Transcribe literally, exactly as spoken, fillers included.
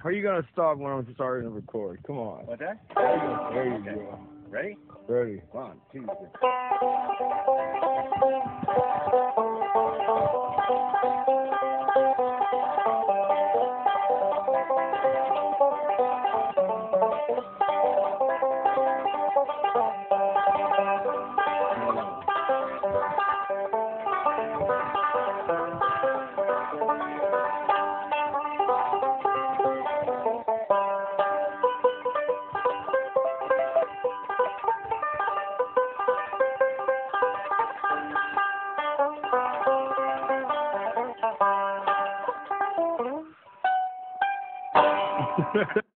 How are you gonna stop when I'm starting to record? Come on. What's that? There you Okay. go. Ready? Ready. One, two, three.